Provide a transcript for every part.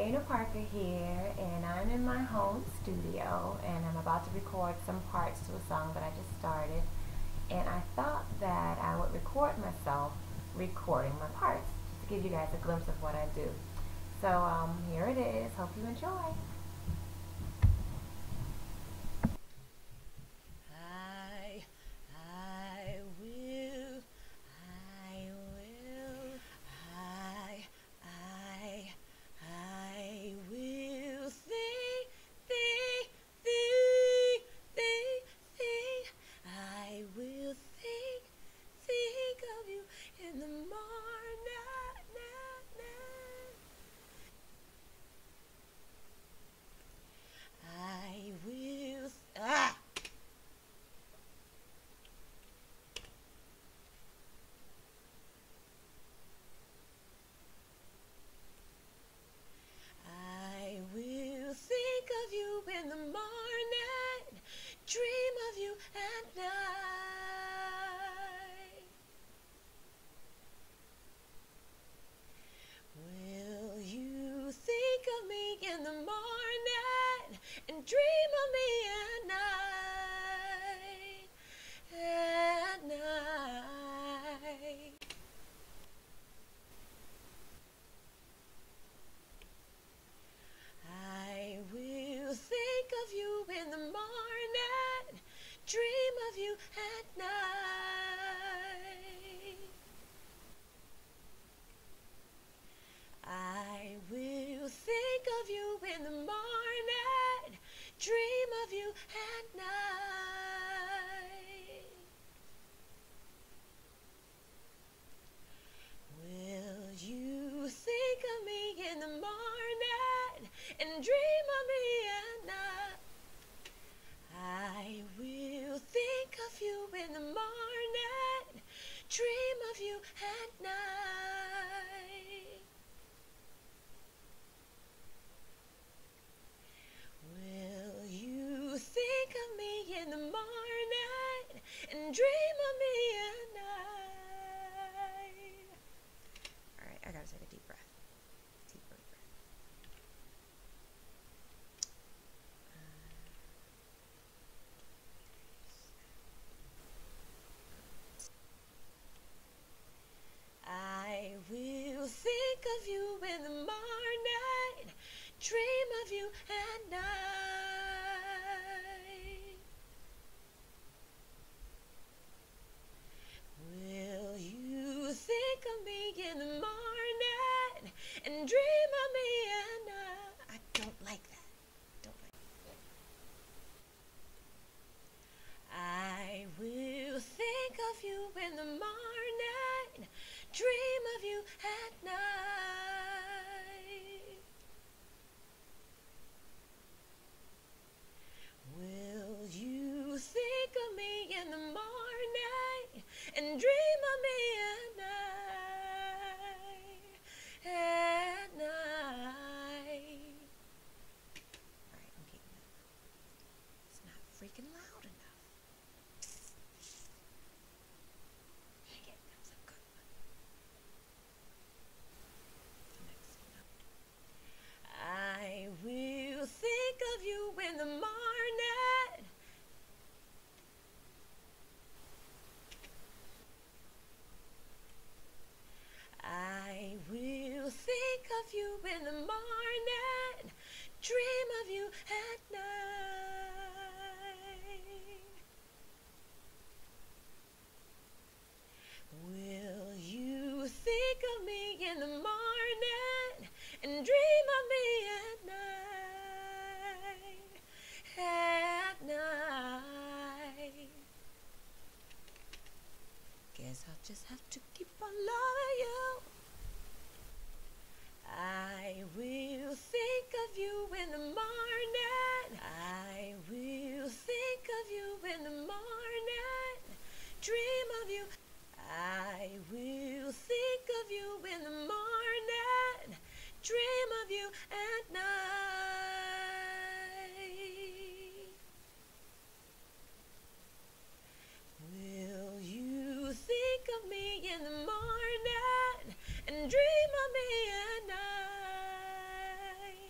Parker here, and I'm in my home studio, and I'm about to record some parts to a song that I just started. And I thought that I would record myself recording my parts, just to give you guys a glimpse of what I do. So here it is. Hope you enjoy. I will, I will, I will I will think of you in the morning. I will, I will think of you in the morning, dream of you at night. Will you think of me in the morning and dream of me at night? At night. I will think of you in the morning, dream of you at night. I will think of you in the morning, dream of you at night. Will you think of me in the morning and dream of me at night? I will think of you in the morning, dream of you at night. Will you think of me in the morning and dream of me at night? Alright, I gotta take a deep breath. Deep breath. I will think of you in the morning, dream of you at night. Will you think of me in the morning and dream of me at night? I don't like that. Don't like that. I will think of you in the morning, dream of you at night. Will you think of me in the morning and dream of me at night? At night. Alright, I'm keeping it. It's not freaking loud enough. Dang it, that was a good one. Next one up. I will think of you in the morning. I will think of you in the morning, dream of you at night. Will you think of me in the morning and dream of me at night? At night. Guess I'll just have to keep on loving you. I will think of you in the morning. I will think of you in the morning, dream of you. I will think of you in the morning, dream of you at night. Will you think of me in the morning and dream of me at night?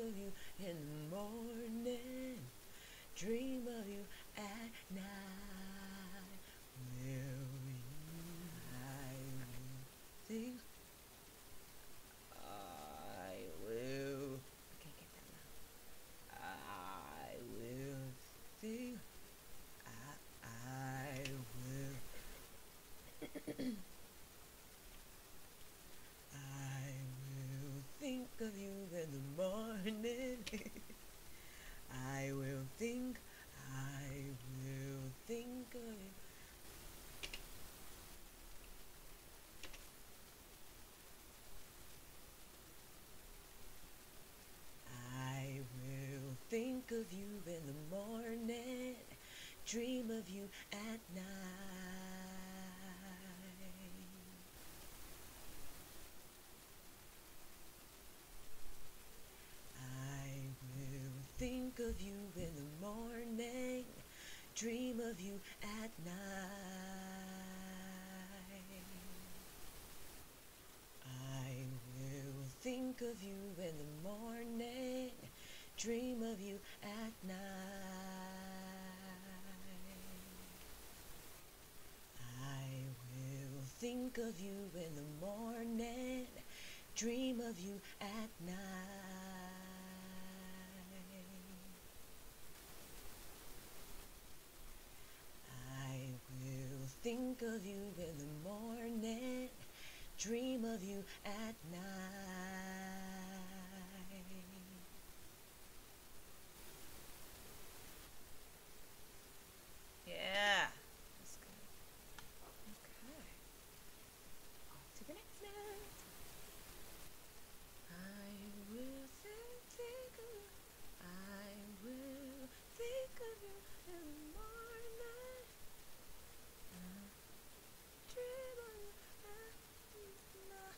of you in the morning, dream of you at night. Will you? I will think. I will. I can't get that loud. I will think. I will. I will think of you in the morning. I will think of you. I will think of you in the morning, dream of you at night. I will think of you in the morning, dream of you at night. I will think of you in the morning, dream of you at night. I will think of you in the morning, dream of you at night. I will think of you in the morning, dream of you at night. Yeah, that's good. Okay. On to the next note. I will think of you. I will think of you in the morning. Dream of you at night.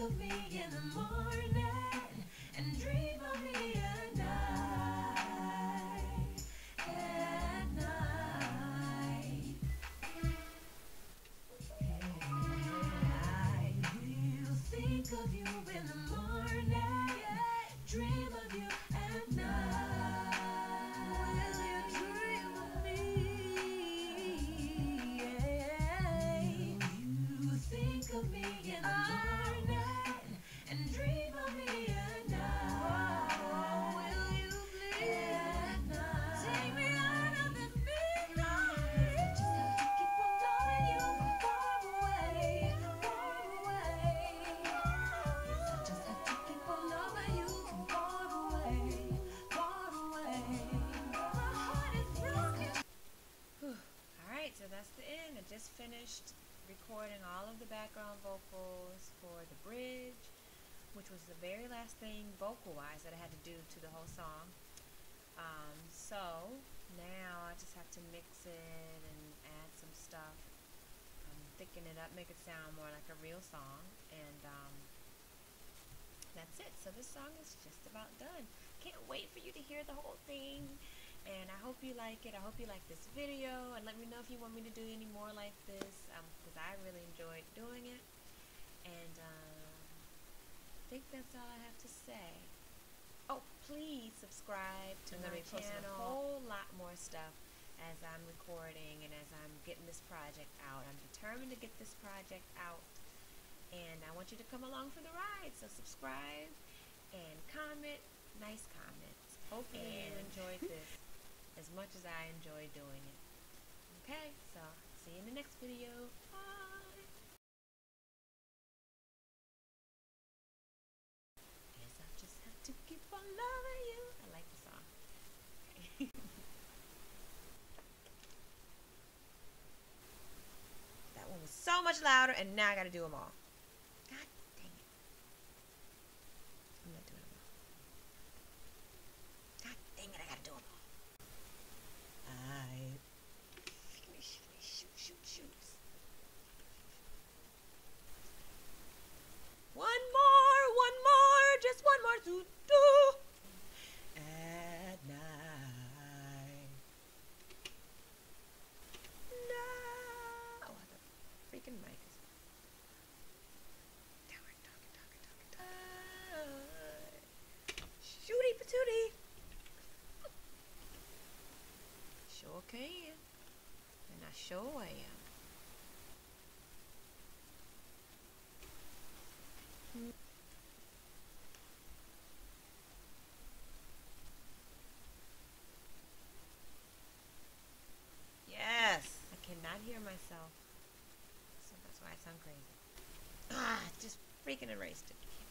of me in the morning and dream of me at night. At night. I will think of you in the morning, dream of you at night. Will you dream of me? You think of me in the morning and dream of me at night. Will you please take me out of this midnight? I just have to keep on loving you far away, far away. Yes, I just have to keep on loving you far away, far away. My heart is broken. Alright, so that's the end. I just finished recording all of the background vocals for the bridge, which was the very last thing vocal-wise that I had to do to the whole song. So now I just have to mix it and add some stuff, thicken it up, make it sound more like a real song, and that's it. So this song is just about done. Can't wait for you to hear the whole thing, and I hope you like it. I hope you like this video, and let me know if you want me to do any more like this, because I really enjoyed doing it. And I think that's all I have to say. Oh, please subscribe to my channel. A whole lot more stuff as I'm recording and as I'm getting this project out. I'm determined to get this project out, and I want you to come along for the ride. So subscribe and comment, nice comments. Hopefully you enjoyed this as much as I enjoyed doing it. Okay, so see you in the next video. Bye. Guess I just have to keep on loving you. I like the song. Okay. That one was so much louder, and now I gotta do them all. God dang it. I'm not doing them all. God dang it, I gotta do them all. Shoot. One more, just one more to do. At night. No. Oh, the freaking mic is. Shooty patooty. Sure can. And I sure am. Yes! I cannot hear myself. So that's why I sound crazy. Just freaking erased it.